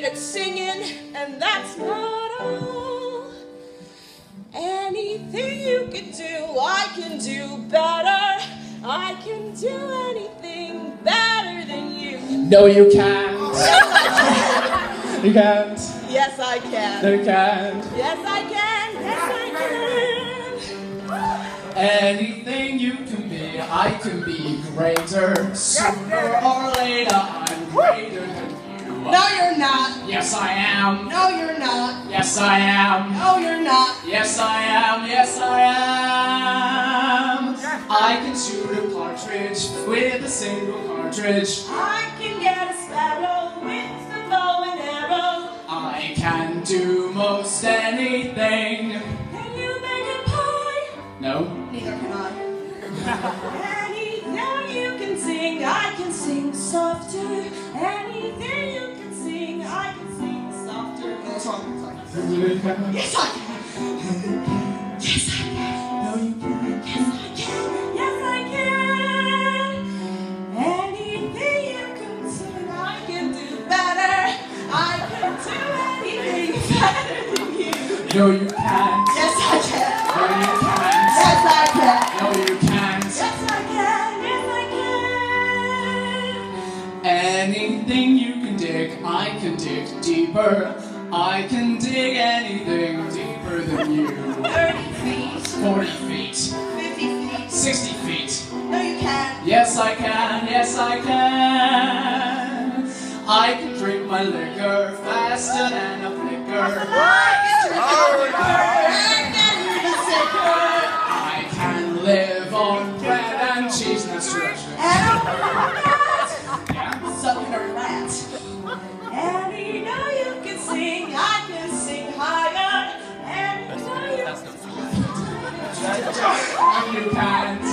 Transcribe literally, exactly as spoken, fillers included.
at singing, and that's not all. Anything you can do, I can do better. I can do anything better than you. No, you can't. You can't. Yes, I can. No, you can't. Yes, I can. Yes, I can. Anything you can be, I can be greater. Sooner or later, I'm greater than you. No, you're not. Yes, I am. No, you're not. Yes, I am. No, you're not. Yes, I am. Yes, I am. I can shoot a partridge with a single cartridge. I can get a sparrow with a bow and arrow. I can do most anything. Can you make a pie? No. Neither can I. Anything you can sing, I can sing softer. Anything you can sing, I can sing softer. No, that's wrong. Sorry. Yes, I can. Yes, I can. No, you can't. Yes, I can. Yes, I can. Anything you can sing, I can do better. I can do anything better than you. No, you can't. Yes, I can. No, you can't. Yes, I can. No, you can't. Yes, I can. Yes, I can. Anything you can dig, I can dig deeper. I can dig anything deeper than you. Thirty feet. Forty feet. Fifty feet. Sixty feet. No, you can't. Yes, I can. Yes, I can. I can drink my liquor faster than a flicker. I can drink your liquor and get even sicker. I can live on bread and cheese, that's true. And I'm a rat. Yeah? So can a rat. And you know you can sing, I can sing higher. And you know you can sing. You can.